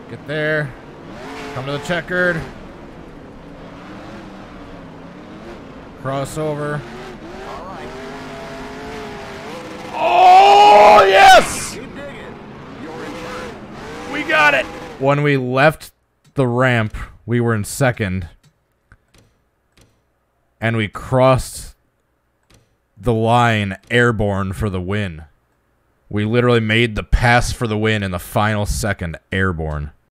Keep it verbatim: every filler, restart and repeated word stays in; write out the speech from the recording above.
Get there. Come to the checkered. Cross over. Oh, yes! We got it! When we left the ramp, we were in second. And we crossed the line airborne for the win. We literally made the pass for the win in the final second airborne.